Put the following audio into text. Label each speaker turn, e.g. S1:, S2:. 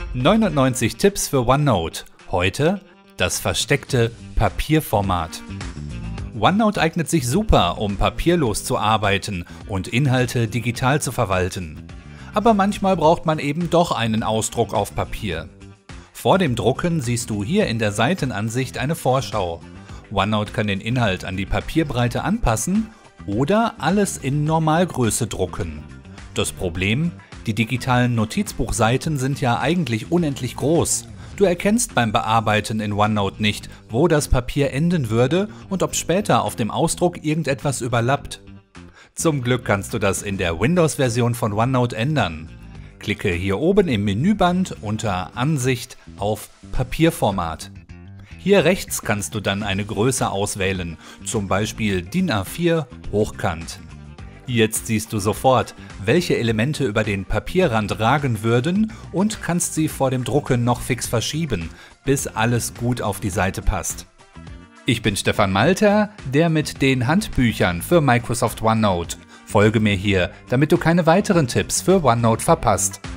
S1: 99 Tipps für OneNote. Heute das versteckte Papierformat. OneNote eignet sich super, um papierlos zu arbeiten und Inhalte digital zu verwalten. Aber manchmal braucht man eben doch einen Ausdruck auf Papier. Vor dem Drucken siehst du hier in der Seitenansicht eine Vorschau. OneNote kann den Inhalt an die Papierbreite anpassen oder alles in Normalgröße drucken. Das Problem: die digitalen Notizbuchseiten sind ja eigentlich unendlich groß. Du erkennst beim Bearbeiten in OneNote nicht, wo das Papier enden würde und ob später auf dem Ausdruck irgendetwas überlappt. Zum Glück kannst du das in der Windows-Version von OneNote ändern. Klicke hier oben im Menüband unter Ansicht auf Papierformat. Hier rechts kannst du dann eine Größe auswählen, zum Beispiel DIN A4 hochkant. Jetzt siehst du sofort, welche Elemente über den Papierrand ragen würden und kannst sie vor dem Drucken noch fix verschieben, bis alles gut auf die Seite passt. Ich bin Stefan Malter, der mit den Handbüchern für Microsoft OneNote. Folge mir hier, damit du keine weiteren Tipps für OneNote verpasst.